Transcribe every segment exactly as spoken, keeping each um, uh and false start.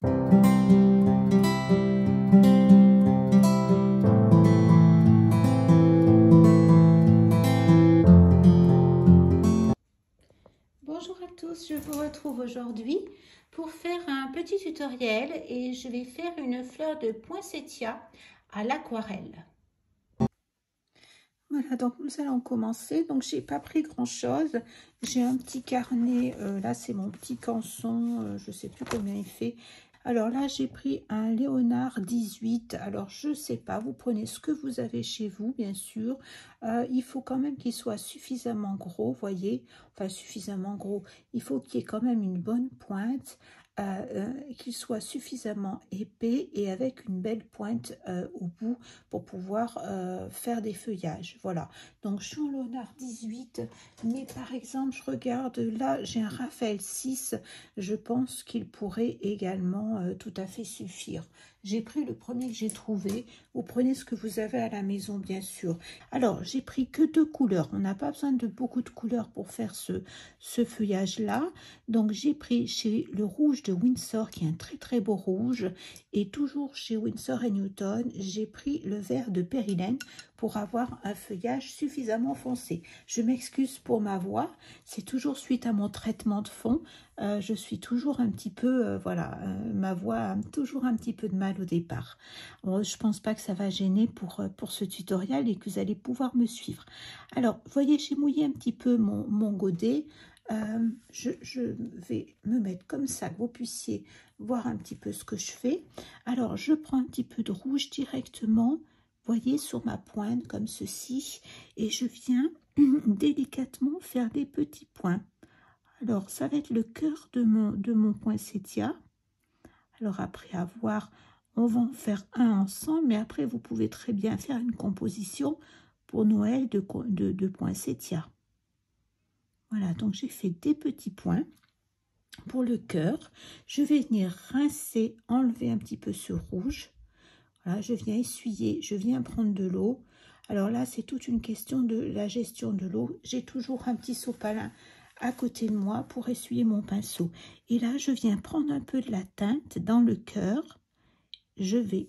Bonjour à tous, je vous retrouve aujourd'hui pour faire un petit tutoriel et je vais faire une fleur de poinsettia à l'aquarelle. Voilà, donc nous allons commencer. Donc j'ai pas pris grand chose, j'ai un petit carnet, euh, là c'est mon petit canson, euh, je sais plus combien il fait. Alors là j'ai pris un Léonard dix-huit, alors je sais pas, vous prenez ce que vous avez chez vous bien sûr. Euh, il faut quand même qu'il soit suffisamment gros, voyez, enfin suffisamment gros, il faut qu'il y ait quand même une bonne pointe. Euh, euh, qu'il soit suffisamment épais et avec une belle pointe euh, au bout pour pouvoir euh, faire des feuillages. Voilà, donc je suis en Léonard dix-huit, mais par exemple je regarde là, j'ai un Raphaël six, je pense qu'il pourrait également euh, tout à fait suffire. J'ai pris le premier que j'ai trouvé, vous prenez ce que vous avez à la maison bien sûr. Alors j'ai pris que deux couleurs, on n'a pas besoin de beaucoup de couleurs pour faire ce, ce feuillage là, donc j'ai pris chez le rouge de Winsor qui est un très très beau rouge, et toujours chez Winsor et Newton j'ai pris le vert de Périlène pour avoir un feuillage suffisamment foncé. Je m'excuse pour ma voix, c'est toujours suite à mon traitement de fond, euh, je suis toujours un petit peu, euh, voilà, euh, ma voix a toujours un petit peu de mal au départ. Bon, je pense pas que ça va gêner pour, pour ce tutoriel et que vous allez pouvoir me suivre. Alors, vous voyez, j'ai mouillé un petit peu mon, mon godet. Euh, je, je vais me mettre comme ça, que vous puissiez voir un petit peu ce que je fais. Alors, je prends un petit peu de rouge directement, voyez, sur ma pointe, comme ceci, et je viens délicatement faire des petits points. Alors, ça va être le cœur de mon, de mon poinsettia. Alors, après avoir, on va en faire un ensemble, mais après, vous pouvez très bien faire une composition pour Noël de, de, de poinsettia. Voilà, donc j'ai fait des petits points pour le cœur. Je vais venir rincer, enlever un petit peu ce rouge. Voilà, je viens essuyer, je viens prendre de l'eau. Alors là, c'est toute une question de la gestion de l'eau. J'ai toujours un petit sopalin à côté de moi pour essuyer mon pinceau. Et là, je viens prendre un peu de la teinte dans le cœur. Je vais,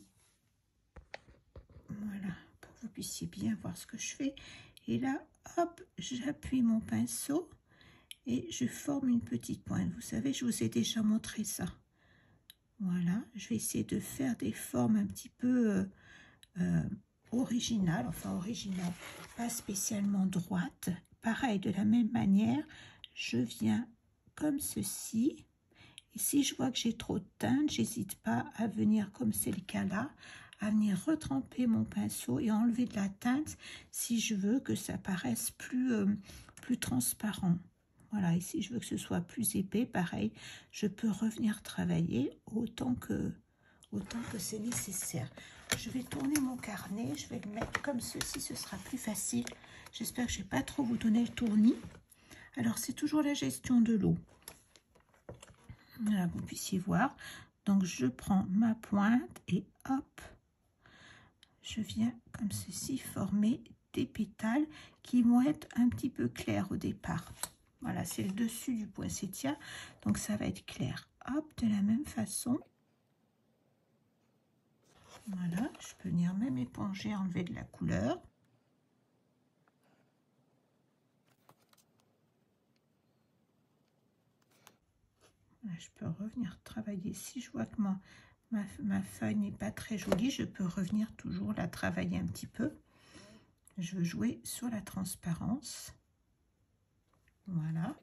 voilà, pour que vous puissiez bien voir ce que je fais. Et là, hop, j'appuie mon pinceau et je forme une petite pointe. Vous savez, je vous ai déjà montré ça. Voilà, je vais essayer de faire des formes un petit peu euh, euh, originales, enfin originales, pas spécialement droites. Pareil, de la même manière, je viens comme ceci. Et si je vois que j'ai trop de teinte, j'hésite pas à venir, comme c'est le cas là, à venir retremper mon pinceau et enlever de la teinte si je veux que ça paraisse plus, euh, plus transparent. Voilà, et si je veux que ce soit plus épais, pareil, je peux revenir travailler autant que, autant que c'est nécessaire. Je vais tourner mon carnet, je vais le mettre comme ceci, ce sera plus facile. J'espère que je ne vais pas trop vous donner le tournis. Alors, c'est toujours la gestion de l'eau. Voilà, vous puissiez voir. Donc, je prends ma pointe et hop, je viens comme ceci former des pétales qui vont être un petit peu clairs au départ. Voilà, c'est le dessus du poinsettia, donc ça va être clair. Hop, de la même façon. Voilà, je peux venir même éponger, enlever de la couleur. Là, je peux revenir travailler. Si je vois que ma, ma, ma feuille n'est pas très jolie, je peux revenir toujours la travailler un petit peu. Je veux jouer sur la transparence. Voilà.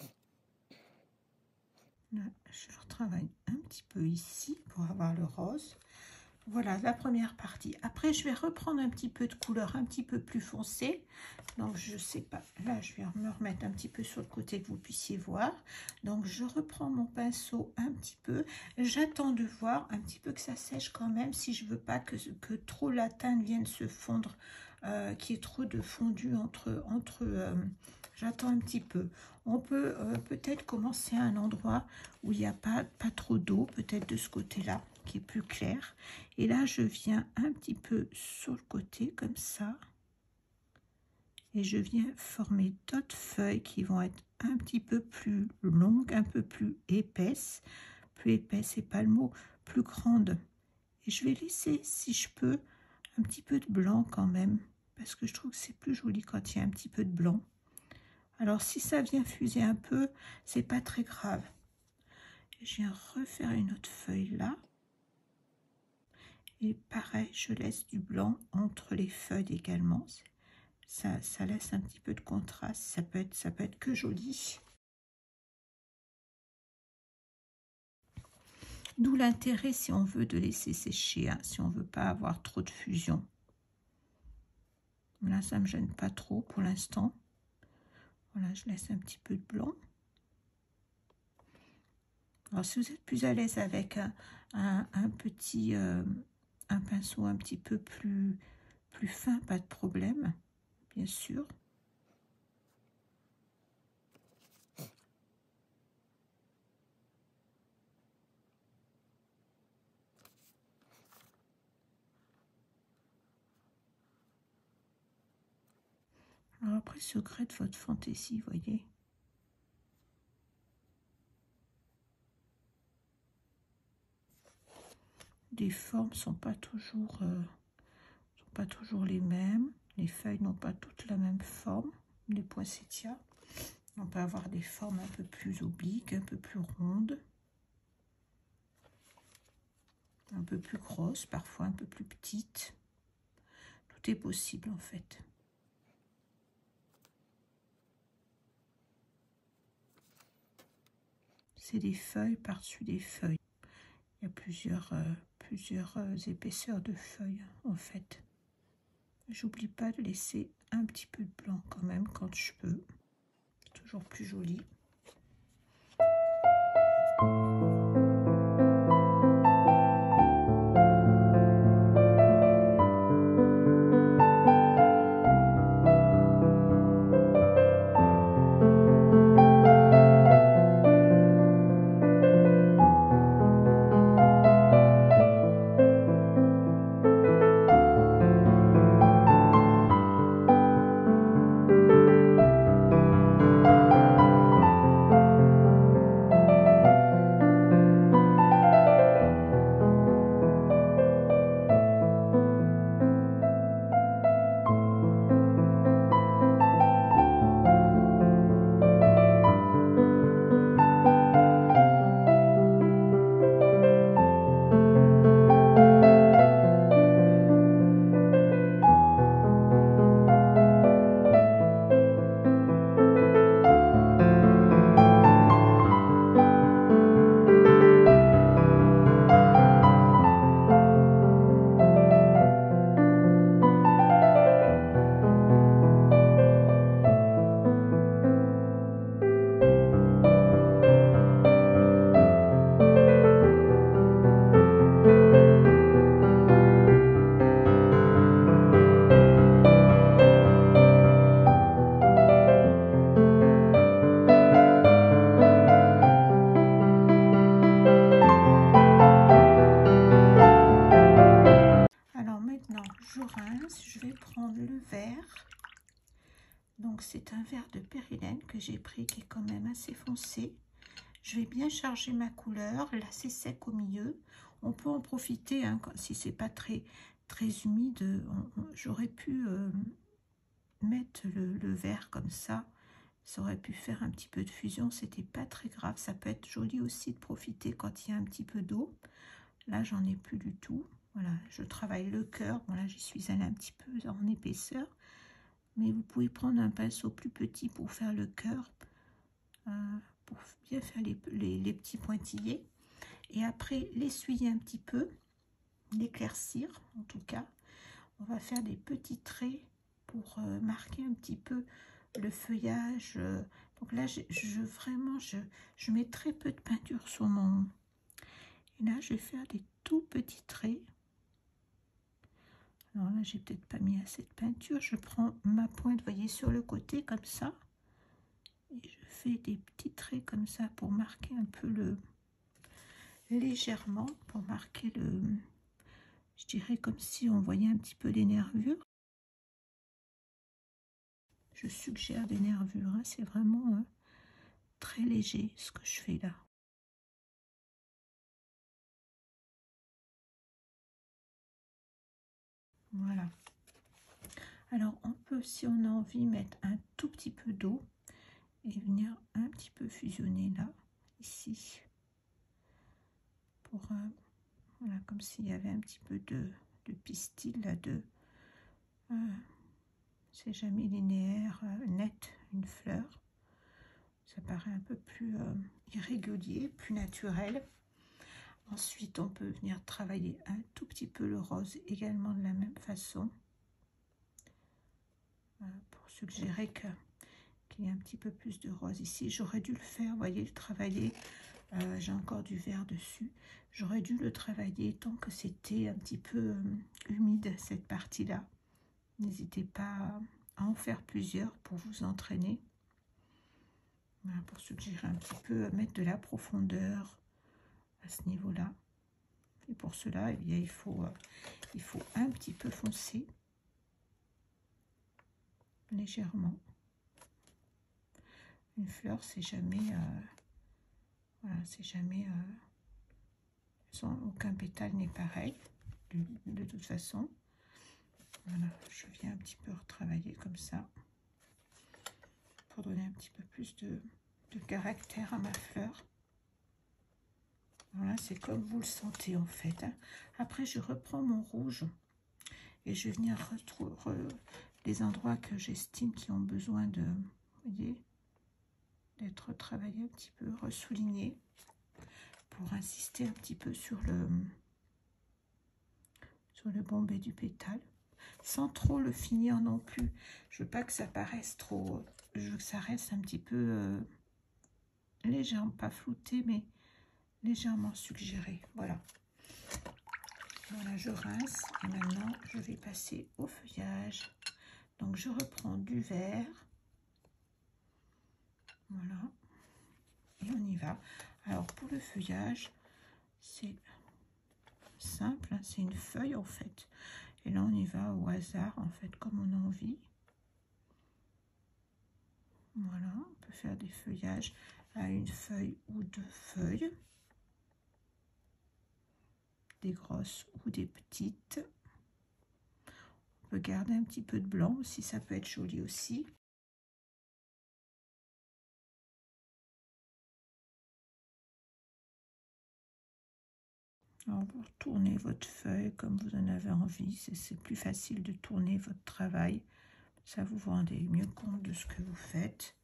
Là, je retravaille un petit peu ici pour avoir le rose. Voilà la première partie. Après, je vais reprendre un petit peu de couleur un petit peu plus foncée. Donc, je sais pas. Là, je vais me remettre un petit peu sur le côté que vous puissiez voir. Donc, je reprends mon pinceau un petit peu. J'attends de voir un petit peu que ça sèche quand même si je veux pas que, que trop la teinte vienne se fondre, euh, qu'il y ait trop de fondu entre... entre euh, j'attends un petit peu. On peut euh, peut-être commencer à un endroit où il n'y a pas, pas trop d'eau, peut-être de ce côté-là, qui est plus clair. Et là, je viens un petit peu sur le côté, comme ça. Et je viens former d'autres feuilles qui vont être un petit peu plus longues, un peu plus épaisses, plus épaisse, c'est pas le mot, plus grande. Et je vais laisser, si je peux, un petit peu de blanc quand même, parce que je trouve que c'est plus joli quand il y a un petit peu de blanc. Alors si ça vient fuser un peu, c'est pas très grave. Je viens refaire une autre feuille là. Et pareil, je laisse du blanc entre les feuilles également. Ça, ça laisse un petit peu de contraste. Ça peut être, ça peut être que joli. D'où l'intérêt, si on veut, de laisser sécher, hein, si on veut pas avoir trop de fusion. Là, ça me gêne pas trop pour l'instant. Voilà, je laisse un petit peu de blanc. Alors, si vous êtes plus à l'aise avec un, un, un petit euh, un pinceau un petit peu plus, plus fin, pas de problème, bien sûr. Alors après, secret de votre fantaisie, voyez. Les formes sont pas toujours, euh, sont pas toujours les mêmes. Les feuilles n'ont pas toutes la même forme. Les poinsettias, on peut avoir des formes un peu plus obliques, un peu plus rondes, un peu plus grosses, parfois un peu plus petites. Tout est possible en fait. C'est des feuilles par-dessus des feuilles. Il y a plusieurs, euh, plusieurs euh, épaisseurs de feuilles en fait. J'oublie pas de laisser un petit peu de blanc quand même quand je peux. C'est toujours plus joli. Je vais prendre le vert. Donc c'est un vert de périlène que j'ai pris qui est quand même assez foncé. Je vais bien charger ma couleur. Là c'est sec au milieu. On peut en profiter hein, si c'est pas très très humide. J'aurais pu euh, mettre le, le vert comme ça. Ça aurait pu faire un petit peu de fusion. C'était pas très grave. Ça peut être joli aussi de profiter quand il y a un petit peu d'eau. Là j'en ai plus du tout. Voilà, je travaille le cœur. Bon, là, j'y suis allée un petit peu en épaisseur. Mais vous pouvez prendre un pinceau plus petit pour faire le cœur. Euh, pour bien faire les, les, les petits pointillés. Et après, l'essuyer un petit peu. L'éclaircir, en tout cas. On va faire des petits traits pour euh, marquer un petit peu le feuillage. Donc là, je, je vraiment, je, je mets très peu de peinture sur mon... Et là, je vais faire des tout petits traits. Alors là, j'ai peut-être pas mis assez de peinture. Je prends ma pointe, vous voyez, sur le côté, comme ça. Et je fais des petits traits comme ça pour marquer un peu le... légèrement, pour marquer le... Je dirais comme si on voyait un petit peu les nervures. Je suggère des nervures, hein. C'est vraiment hein, très léger ce que je fais là. Voilà. Alors, on peut, si on a envie, mettre un tout petit peu d'eau et venir un petit peu fusionner là, ici. Pour, euh, voilà, comme s'il y avait un petit peu de, de pistil là, de... Euh, c'est jamais linéaire, euh, net, une fleur. Ça paraît un peu plus euh, irrégulier, plus naturel. Ensuite, on peut venir travailler un tout petit peu le rose également de la même façon. Euh, pour suggérer que qu'il y ait un petit peu plus de rose ici. J'aurais dû le faire, vous voyez, le travailler. Euh, j'ai encore du vert dessus. J'aurais dû le travailler tant que c'était un petit peu euh, humide, cette partie-là. N'hésitez pas à en faire plusieurs pour vous entraîner. Voilà, pour suggérer un petit peu, mettre de la profondeur à ce niveau-là. Et pour cela, eh bien, il faut, euh, il faut un petit peu foncer, légèrement. Une fleur, c'est jamais, euh, voilà, c'est jamais, euh, sans, aucun pétale n'est pareil, de, de toute façon. Voilà, je viens un petit peu retravailler comme ça, pour donner un petit peu plus de, de caractère à ma fleur. Voilà, c'est comme vous le sentez en fait. Hein. Après, je reprends mon rouge et je vais venir retrouver les endroits que j'estime qui ont besoin de, vous voyez, d'être travaillés un petit peu, ressoulignés, pour insister un petit peu sur le sur le bombé du pétale, sans trop le finir non plus. Je veux pas que ça paraisse trop, je veux que ça reste un petit peu euh, légèrement, pas flouté, mais légèrement suggéré. Voilà. Voilà, je rince et maintenant je vais passer au feuillage. Donc je reprends du vert. Voilà. Et on y va. Alors pour le feuillage, c'est simple, hein, c'est une feuille en fait. Et là on y va au hasard en fait, comme on a envie. Voilà, on peut faire des feuillages à une feuille ou deux feuilles. Des grosses ou des petites. On peut garder un petit peu de blanc aussi, ça peut être joli aussi. Alors, vous tournez votre feuille comme vous en avez envie. C'est plus facile de tourner votre travail. Ça vous vous rendez mieux compte de ce que vous faites.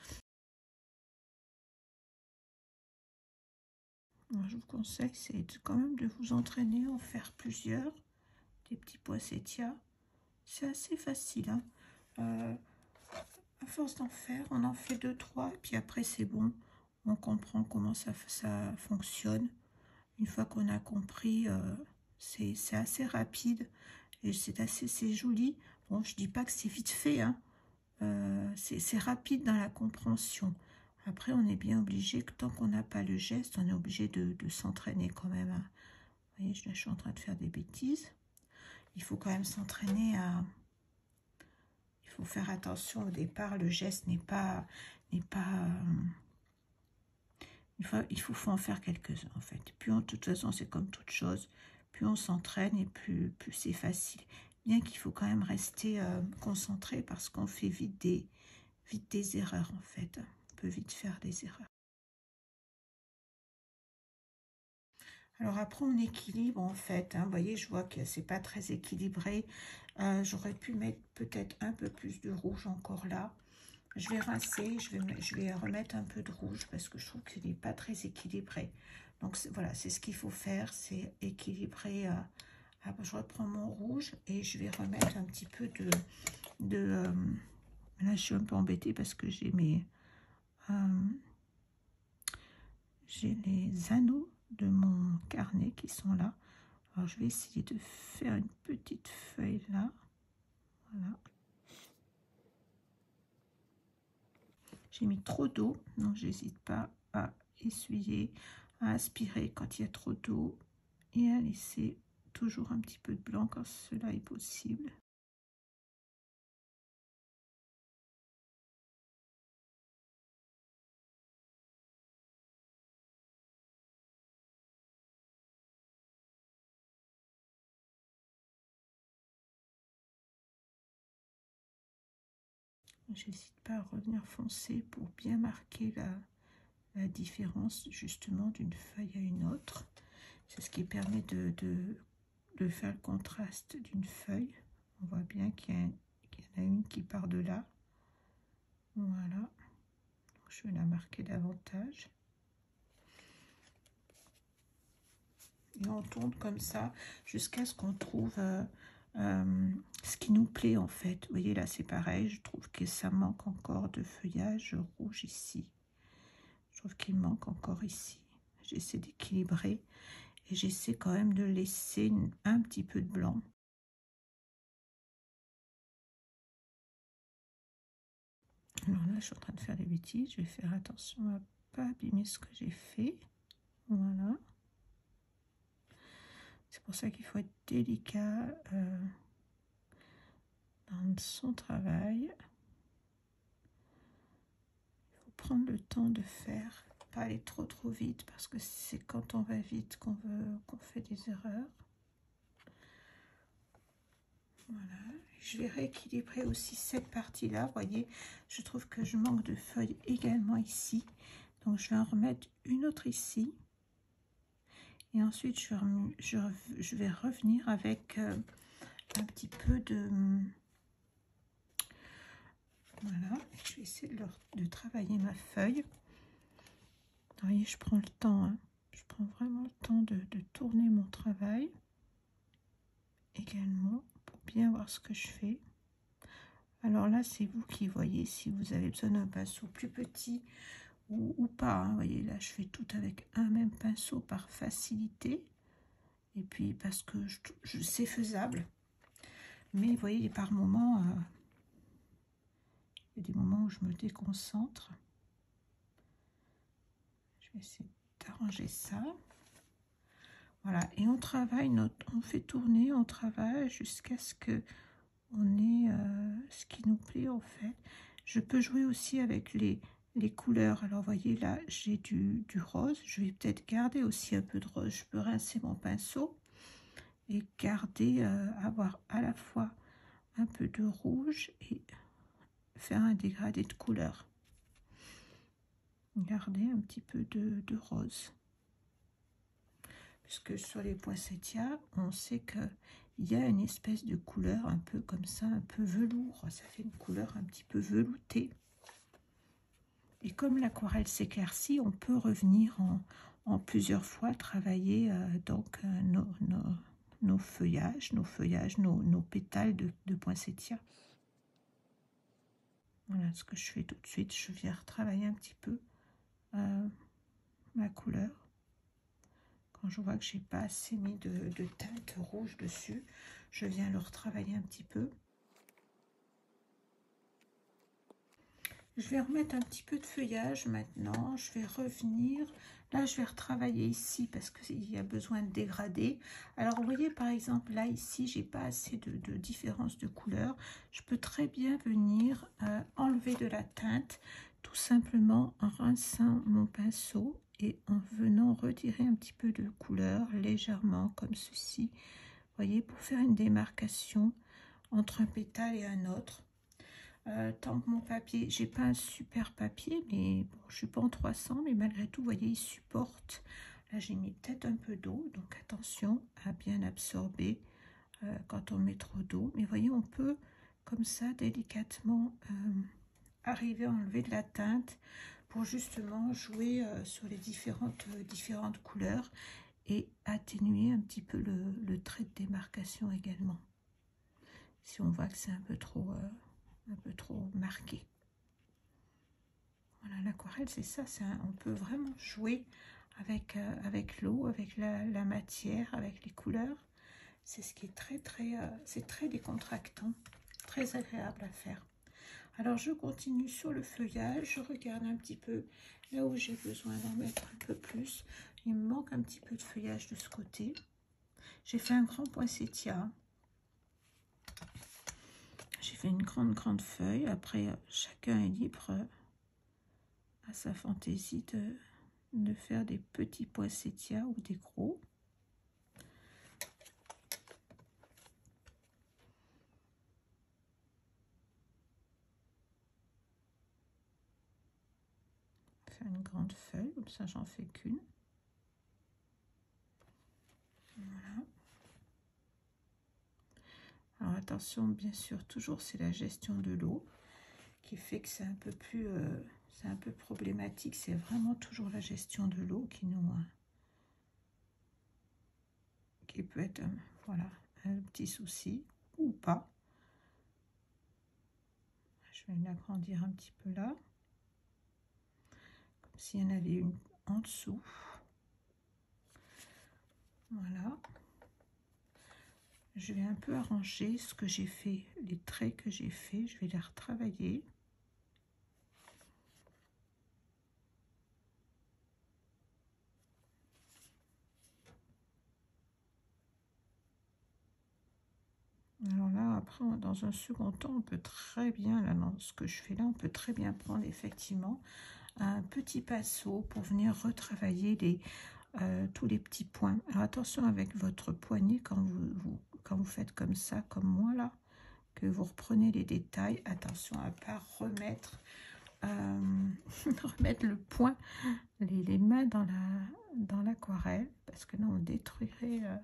Alors, je vous conseille, c'est quand même de vous entraîner, en faire plusieurs. Des petits poinsettias. C'est assez facile. Hein. Euh, à force d'en faire, on en fait deux, trois. Et puis après, c'est bon. On comprend comment ça, ça fonctionne. Une fois qu'on a compris, euh, c'est assez rapide et c'est assez c'est joli. Bon, je dis pas que c'est vite fait, hein. Euh, c'est rapide dans la compréhension. Après, on est bien obligé, que tant qu'on n'a pas le geste, on est obligé de, de s'entraîner quand même. Hein. Vous voyez, je, je suis en train de faire des bêtises. Il faut quand même s'entraîner à... Il faut faire attention au départ, le geste n'est pas... n'est pas euh, Il faut, il faut, faut en faire quelques-uns en fait. Puis de toute façon, c'est comme toute chose. Plus on s'entraîne et plus, plus c'est facile. Bien qu'il faut quand même rester euh, concentré parce qu'on fait vite des, vite des erreurs en fait. On peut vite faire des erreurs. Alors après, on équilibre en fait. Hein. Vous voyez, je vois que c'est pas très équilibré. Euh, J'aurais pu mettre peut-être un peu plus de rouge encore là. Je vais rincer, je vais, je vais remettre un peu de rouge parce que je trouve qu'il n'est pas très équilibré. Donc voilà, c'est ce qu'il faut faire, c'est équilibrer. Euh, ah, je reprends mon rouge et je vais remettre un petit peu de... de euh, là, je suis un peu embêtée parce que j'ai mes... Euh, j'ai les anneaux de mon carnet qui sont là. Alors, je vais essayer de faire une petite feuille là. Voilà. J'ai mis trop d'eau, donc j'hésite pas à essuyer, à aspirer quand il y a trop d'eau et à laisser toujours un petit peu de blanc quand cela est possible. J'hésite pas à revenir foncer pour bien marquer la, la différence justement d'une feuille à une autre. C'est ce qui permet de, de, de faire le contraste d'une feuille. On voit bien qu'il y, qu'il y en a une qui part de là. Voilà. Donc, je vais la marquer davantage. Et on tourne comme ça jusqu'à ce qu'on trouve euh, euh, ce qui nous plaît en fait. Vous voyez là c'est pareil, je trouve que ça manque encore de feuillage rouge ici. Je trouve qu'il manque encore ici. J'essaie d'équilibrer et j'essaie quand même de laisser une, un petit peu de blanc. Alors là je suis en train de faire des bêtises, je vais faire attention à ne pas abîmer ce que j'ai fait. Voilà. C'est pour ça qu'il faut être délicat euh, dans son travail. Il faut prendre le temps de faire, pas aller trop trop vite, parce que c'est quand on va vite qu'on veut qu'on fait des erreurs. Voilà. Je vais rééquilibrer aussi cette partie-là. Vous voyez, je trouve que je manque de feuilles également ici. Donc je vais en remettre une autre ici. Et ensuite, je, je, je vais revenir avec euh, un petit peu de... Voilà, je vais essayer de, leur, de travailler ma feuille. Vous voyez, je prends le temps, hein. Je prends vraiment le temps de, de tourner mon travail également pour bien voir ce que je fais. Alors là, c'est vous qui voyez si vous avez besoin d'un pinceau plus petit ou, ou pas. Hein. Vous voyez, là, je fais tout avec un même pinceau par facilité. Et puis, parce que je, je c'est faisable. Mais vous voyez, par moments, euh, il y a des moments où je me déconcentre. Je vais essayer d'arranger ça. Voilà, et on travaille, notre, on fait tourner, on travaille jusqu'à ce que on ait euh, ce qui nous plaît en fait. Je peux jouer aussi avec les, les couleurs. Alors, vous voyez, là, j'ai du, du rose. Je vais peut-être garder aussi un peu de rose. Je peux rincer mon pinceau et garder, euh, avoir à la fois un peu de rouge et faire un dégradé de couleur. Garder un petit peu de, de rose. Puisque sur les poinsettias, on sait qu'il y a une espèce de couleur un peu comme ça, un peu velours. Ça fait une couleur un petit peu veloutée. Et comme l'aquarelle s'éclaircit, on peut revenir en, en plusieurs fois travailler euh, donc euh, nos, nos, nos feuillages, nos feuillages, nos, nos pétales de, de poinsettia. Voilà ce que je fais tout de suite. Je viens retravailler un petit peu euh, ma couleur. Quand je vois que j'ai pas assez mis de, de teinte rouge dessus, je viens le retravailler un petit peu. Je vais remettre un petit peu de feuillage maintenant. Je vais revenir. Là, je vais retravailler ici parce qu'il y a besoin de dégrader. Alors, vous voyez, par exemple, là, ici, j'ai pas assez de, de différence de couleur. Je peux très bien venir euh, enlever de la teinte, tout simplement en rinçant mon pinceau et en venant retirer un petit peu de couleur légèrement comme ceci. Vous voyez, pour faire une démarcation entre un pétale et un autre. Euh, tant que mon papier, j'ai pas un super papier, mais bon, je suis pas en trois cents, mais malgré tout, vous voyez, il supporte. Là, j'ai mis peut-être un peu d'eau, donc attention à bien absorber euh, quand on met trop d'eau. Mais vous voyez, on peut comme ça délicatement euh, arriver à enlever de la teinte pour justement jouer euh, sur les différentes, euh, différentes couleurs et atténuer un petit peu le, le trait de démarcation également. Si on voit que c'est un peu trop... Euh, un peu trop marqué. Voilà, l'aquarelle, c'est ça, un, on peut vraiment jouer avec, euh, avec l'eau, avec la, la matière, avec les couleurs. C'est ce qui est très, très, euh, c'est très décontractant, très agréable à faire. Alors, je continue sur le feuillage, je regarde un petit peu là où j'ai besoin d'en mettre un peu plus. Il me manque un petit peu de feuillage de ce côté. J'ai fait un grand poinsettia. J'ai fait une grande, grande feuille. Après, chacun est libre à sa fantaisie de, de faire des petits poinsettias ou des gros. une grande feuille, comme ça j'en fais qu'une. Voilà. Alors attention, bien sûr, toujours c'est la gestion de l'eau qui fait que c'est un peu plus, euh, c'est un peu problématique. C'est vraiment toujours la gestion de l'eau qui nous, euh, qui peut être, euh, voilà, un petit souci ou pas. Je vais l'agrandir un petit peu là, comme s'il y en avait une en dessous. Voilà. Je vais un peu arranger ce que j'ai fait, les traits que j'ai fait, je vais les retravailler. Alors là, après, dans un second temps, on peut très bien, là, dans ce que je fais là, on peut très bien prendre effectivement un petit pinceau pour venir retravailler les, euh, tous les petits points. Alors attention avec votre poignet quand vous, vous, quand vous faites comme ça, comme moi là, que vous reprenez les détails, attention à ne pas remettre, euh, remettre le point, les, les mains dans la dans l'aquarelle, parce que là on détruirait, euh,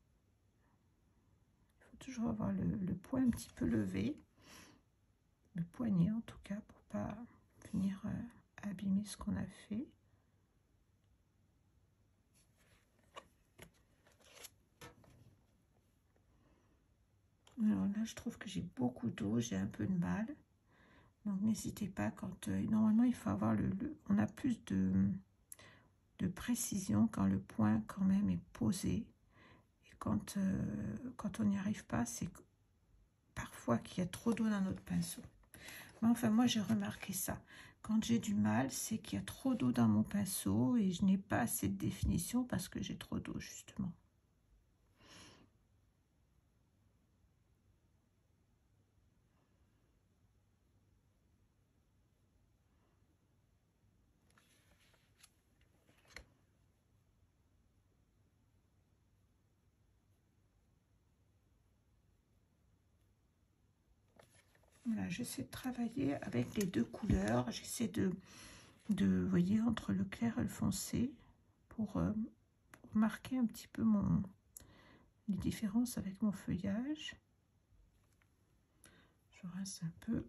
il faut toujours avoir le, le poing un petit peu levé, le poignet en tout cas, pour pas venir euh, abîmer ce qu'on a fait. Alors là, je trouve que j'ai beaucoup d'eau, j'ai un peu de mal. Donc n'hésitez pas quand... Euh, normalement, il faut avoir le, le... On a plus de, de précision quand le point quand même est posé. Et quand, euh, quand on n'y arrive pas, c'est parfois qu'il y a trop d'eau dans notre pinceau. Mais enfin, moi, j'ai remarqué ça. Quand j'ai du mal, c'est qu'il y a trop d'eau dans mon pinceau et je n'ai pas assez de définition parce que j'ai trop d'eau, justement. Voilà, j'essaie de travailler avec les deux couleurs. J'essaie de, de, vous voyez, entre le clair et le foncé pour, euh, pour marquer un petit peu mon, les différences avec mon feuillage. Je rince un peu.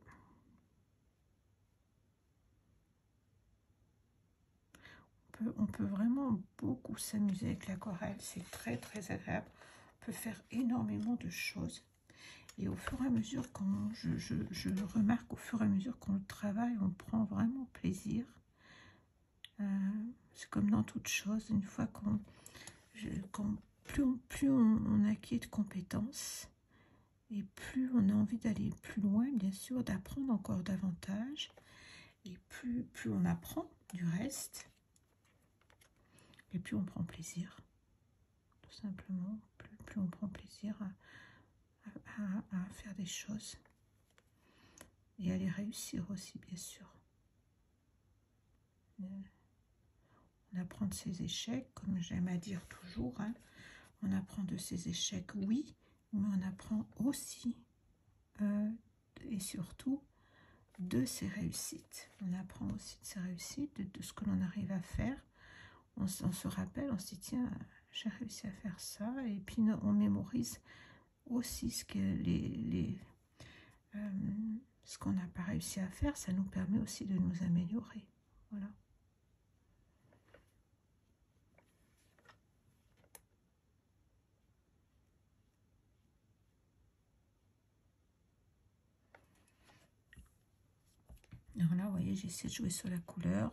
On peut, on peut vraiment beaucoup s'amuser avec l'aquarelle. C'est très, très agréable. On peut faire énormément de choses. Et au fur et à mesure qu'on, je, je, je remarque au fur et à mesure qu'on le travaille, on prend vraiment plaisir. Euh, c'est comme dans toute chose, une fois qu'on, qu'on plus on, plus on, on acquiert de compétences, et plus on a envie d'aller plus loin, bien sûr, d'apprendre encore davantage, et plus, plus on apprend du reste, et plus on prend plaisir, tout simplement, plus, plus on prend plaisir à, à, à faire des choses. Et à les réussir aussi, bien sûr. On apprend de ses échecs, comme j'aime à dire toujours. Hein. On apprend de ses échecs, oui, mais on apprend aussi, euh, et surtout, de ses réussites. On apprend aussi de ses réussites, de, de ce que l'on arrive à faire. On, on se rappelle, on se dit, tiens, j'ai réussi à faire ça. Et puis, on mémorise aussi ce que les... les euh, ce qu'on n'a pas réussi à faire, ça nous permet aussi de nous améliorer. Voilà. Alors là, vous voyez, j'essaie de jouer sur la couleur.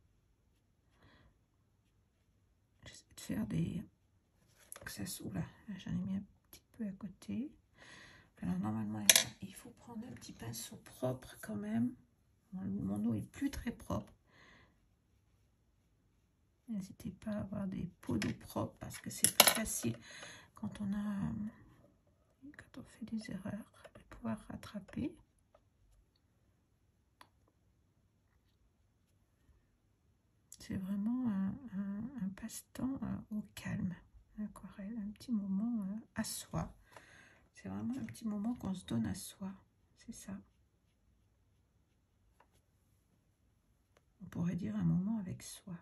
J'essaie de faire des... Ça, là, j'en ai mis un petit peu à côté. Alors normalement, il faut prendre un petit pinceau propre quand même. Mon eau est plus très propre. N'hésitez pas à avoir des pots d'eau propres parce que c'est plus facile quand on a, quand on fait des erreurs, de pouvoir rattraper. C'est vraiment un, un, un passe-temps euh, au calme, l'aquarelle, un petit moment euh, à soi. C'est vraiment un petit moment qu'on se donne à soi, c'est ça. pourrait dire un moment avec soi.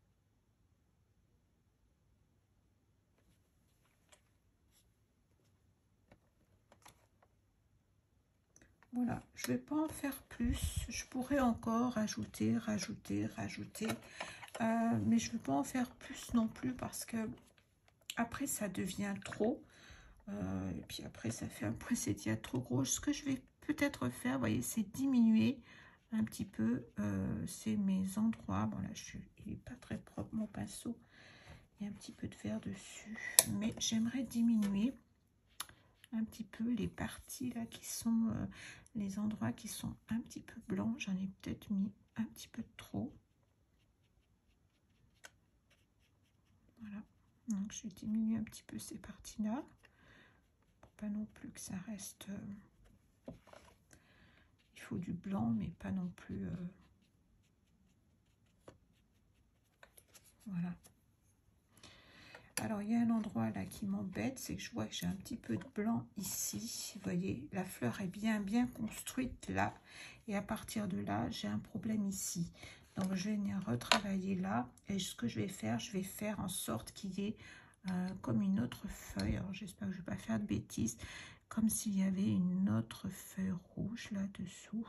Voilà, je ne vais pas en faire plus. Je pourrais encore ajouter, rajouter, rajouter. Euh, mais je ne vais pas en faire plus non plus parce que après ça devient trop. Euh, et puis après ça fait un poinsettia trop gros. Ce que je vais peut-être faire, vous voyez, c'est diminuer un petit peu. Euh, c'est mes endroits. Bon là, je suis, il n'est pas très propre mon pinceau. Il y a un petit peu de verre dessus. Mais j'aimerais diminuer un petit peu les parties là qui sont euh, les endroits qui sont un petit peu blancs. J'en ai peut-être mis un petit peu trop. Voilà, donc je vais diminuer un petit peu ces parties là pour pas non plus que ça reste euh, il faut du blanc mais pas non plus euh, voilà. Alors, il y a un endroit là qui m'embête, c'est que je vois que j'ai un petit peu de blanc ici. Vous voyez, la fleur est bien, bien construite là. Et à partir de là, j'ai un problème ici. Donc, je vais venir retravailler là. Et ce que je vais faire, je vais faire en sorte qu'il y ait euh, comme une autre feuille. Alors, j'espère que je ne vais pas faire de bêtises. Comme s'il y avait une autre feuille rouge là-dessous.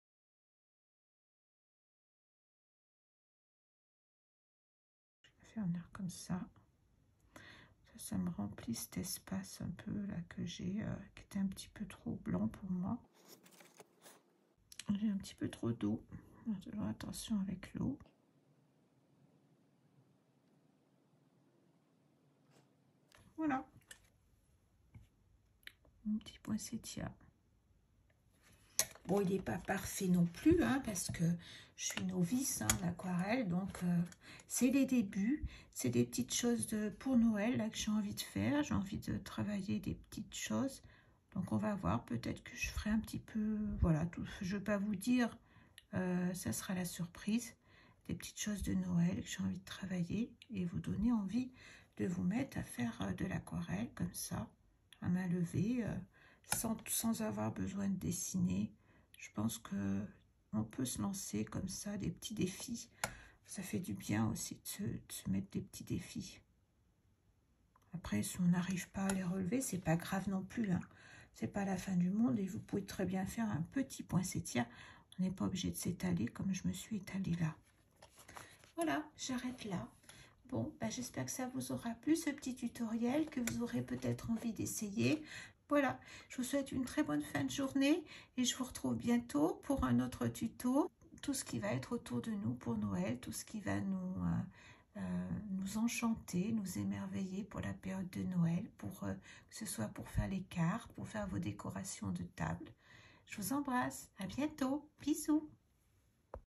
Je vais faire venir comme ça. Ça me remplit cet espace un peu là que j'ai, euh, qui était un petit peu trop blanc pour moi. J'ai un petit peu trop d'eau. Toujours attention avec l'eau. Voilà. Mon petit poinsettia. Bon, il n'est pas parfait non plus, hein, parce que je suis novice en hein, aquarelle, donc euh, c'est les débuts. C'est des petites choses de, pour Noël là, que j'ai envie de faire. J'ai envie de travailler des petites choses. Donc on va voir, peut-être que je ferai un petit peu, voilà, tout, je ne vais pas vous dire, euh, ça sera la surprise. Des petites choses de Noël que j'ai envie de travailler et vous donner envie de vous mettre à faire euh, de l'aquarelle comme ça, à main levée, euh, sans, sans avoir besoin de dessiner. Je pense que on peut se lancer comme ça, des petits défis. Ça fait du bien aussi de se, de se mettre des petits défis. Après, si on n'arrive pas à les relever, c'est pas grave non plus. Hein. C'est pas la fin du monde et vous pouvez très bien faire un petit poinsettia. On n'est pas obligé de s'étaler comme je me suis étalée là. Voilà, j'arrête là. Bon, bah, j'espère que ça vous aura plu, ce petit tutoriel, que vous aurez peut-être envie d'essayer. Voilà, je vous souhaite une très bonne fin de journée et je vous retrouve bientôt pour un autre tuto. Tout ce qui va être autour de nous pour Noël, tout ce qui va nous, euh, euh, nous enchanter, nous émerveiller pour la période de Noël, pour euh, que ce soit pour faire les cartes, pour faire vos décorations de table. Je vous embrasse, à bientôt, bisous.